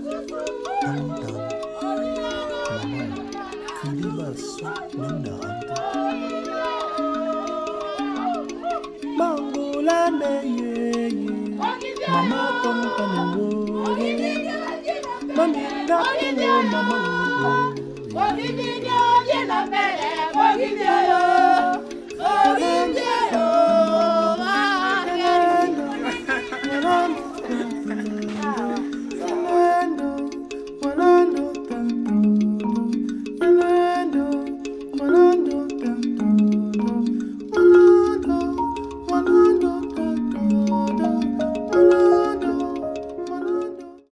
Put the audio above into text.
Tantan, mama, kilibaso nindando. Mangulane ye, mama tonkanwo, maminda kuwo mama wo.